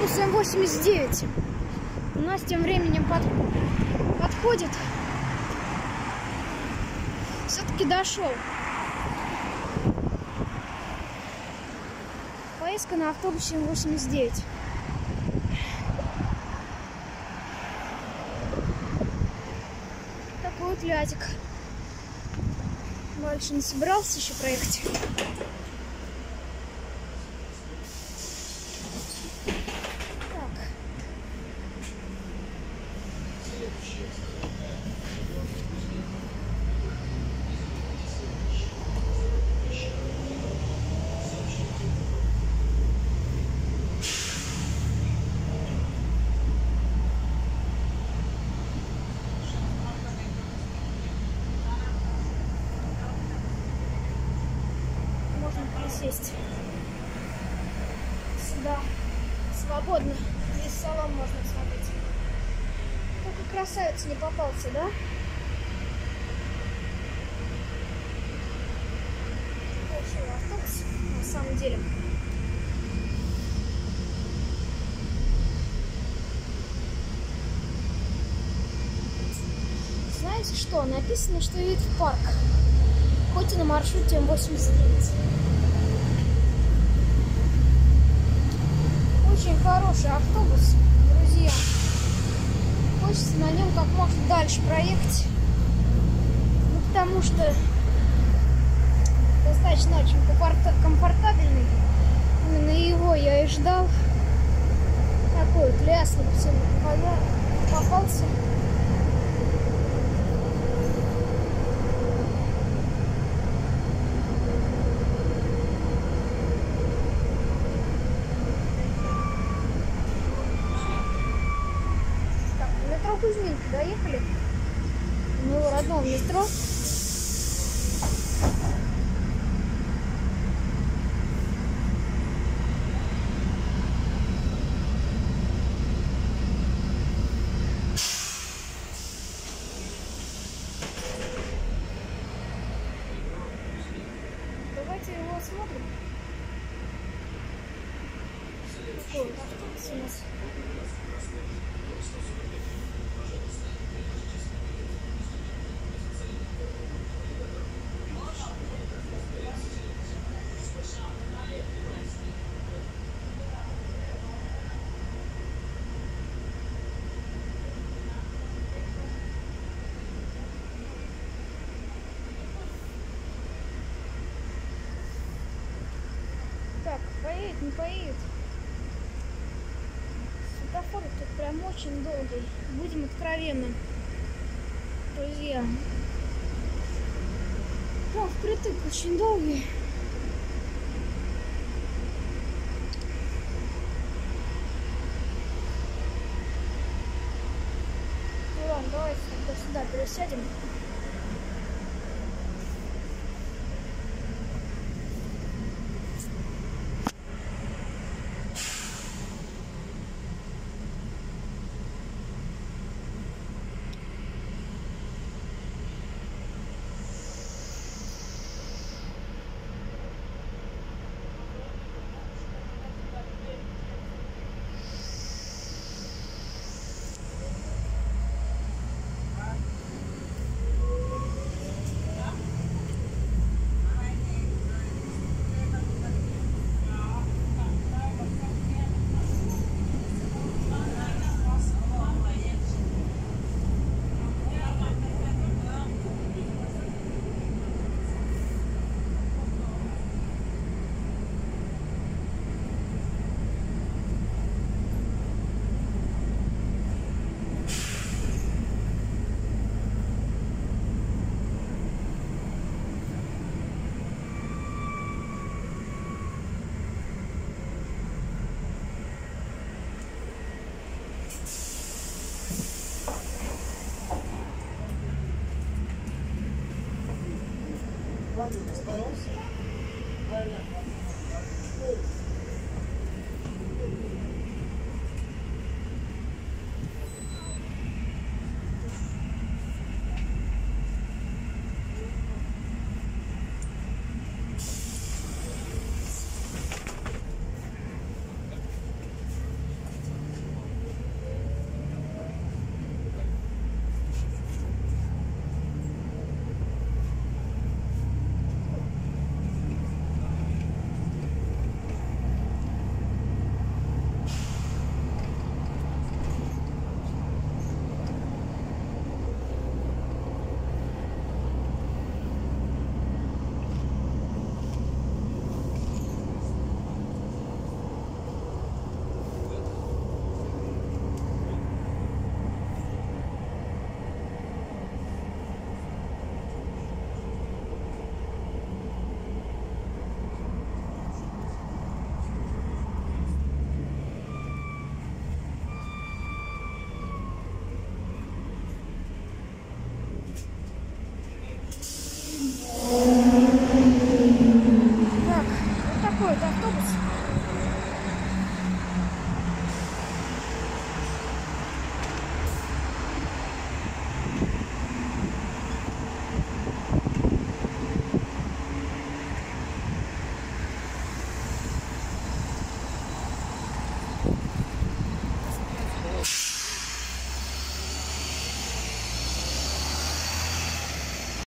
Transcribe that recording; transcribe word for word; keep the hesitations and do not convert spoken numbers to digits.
автобус М восемьдесят девять у нас тем временем под... подходит. Все-таки дошел. Поездка на автобусе М восемьдесят девять. Такой вот лятик. Больше не собирался еще проехать. Сесть сюда свободно. Здесь салон можно смотреть. Только красавец не попался, да? Большой автобус на самом деле. Знаете что? Написано, что едет в парк. Хоть и на маршруте М восемьдесят девять. Очень хороший автобус, друзья. Хочется на нем как можно дальше проехать. Ну, потому что достаточно очень комфортабельный. Именно его я и ждал. Такой вот лясный попался. Кузьминки доехали до моего родного метро. Давайте его осмотрим. Такой вот автобус у нас. Так, поедет, не поедет. Светофор тут прям очень долгий. Будем откровенны, друзья. Прям впритык очень долгий. Ну ладно, давайте сюда пересядем. автобус.